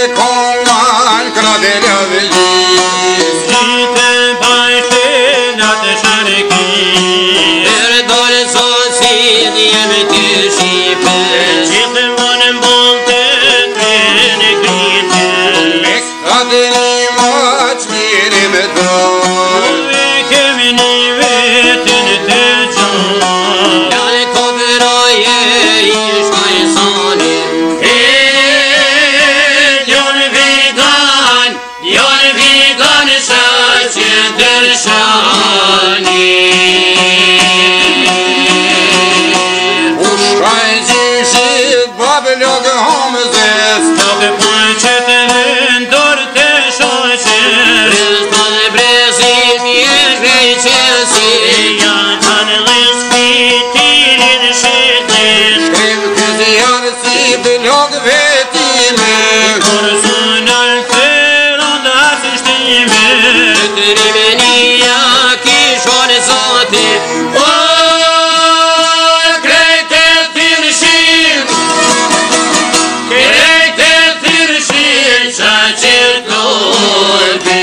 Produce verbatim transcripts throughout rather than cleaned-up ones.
kongan kradel avlis Shite bajtenat e sharkis Erdol sosin jem të Shqipe Gjithë më mbolte të në krite Me kadri maq njeri me do Uve kemi një vetën të qonë Janë kovroje i shkajsani Janë vegan, janë vegan sa që dërshani Ushkaj gjishit bablog homzes Të pëpoj që të vendor të shoqes Brezdan brezim jesh vejqesi Janë të në leskitirin shetin Shkrim këtë janë si blog vetime Kur sunar të rondat shtime Të rimenia kishon zoti O krejtë të rëshim Krejtë të rëshin qa qërtoti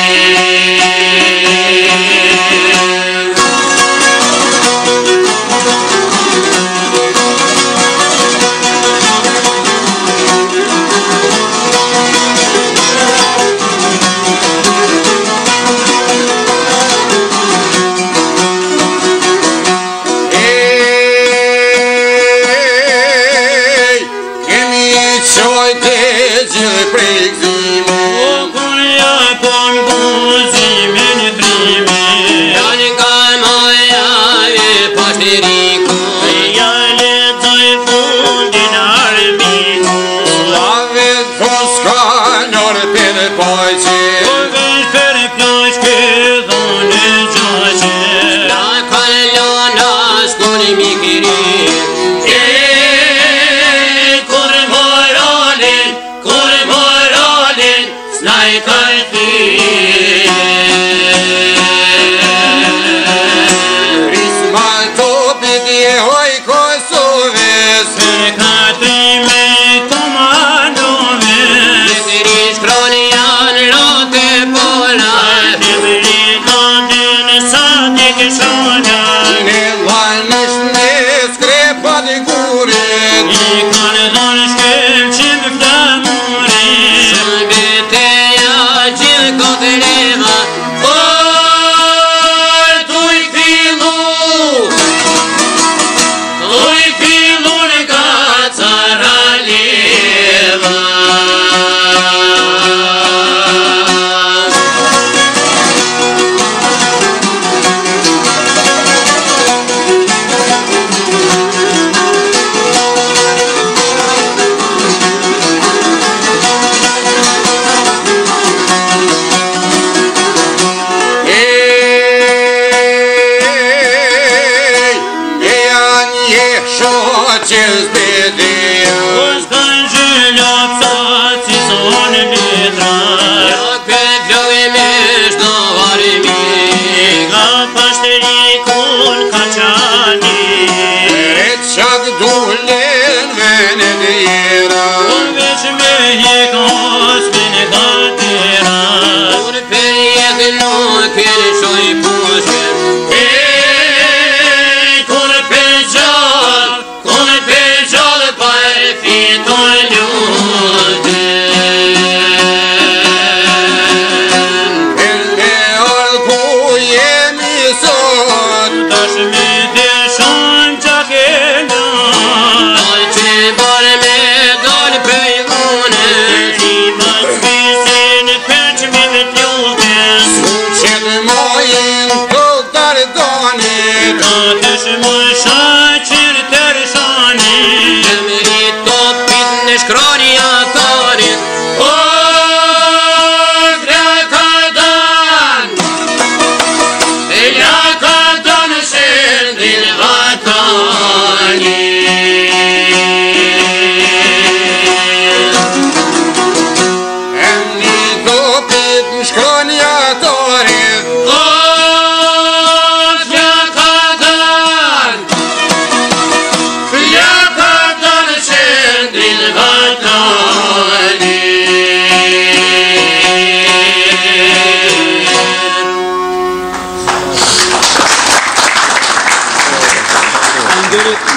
Ej, kemi qojtë gjithë prej gzime O kur ja pon buzimin frime Janë nga maja e pashtiriku Ja ledzoj fundin arbiku Lave të s'ka nërë për pojqe O vesh për ploq këdhone gjoqe La kalona s'kun mikri Kur moralin, kur moralin Snaj kajti Prisma topit je hoj Kosovës Për katrime të manove Nëzërish kroni janë rote pola Në bëri kandin sa të këshona Në lanish në skrepat i kurit I kanë dhonë shkem që më flamurin Shëmbeteja gjithë kote leva O tu i fillu Tu i fillu në ka cara leva Ej, e janë je shoqës bedim O s'kan zhëllop sa si zonë betra Jo këtë vlogë me shdo varimi Nga pashterikun ka qani E qak dullen venet jera O veç me hek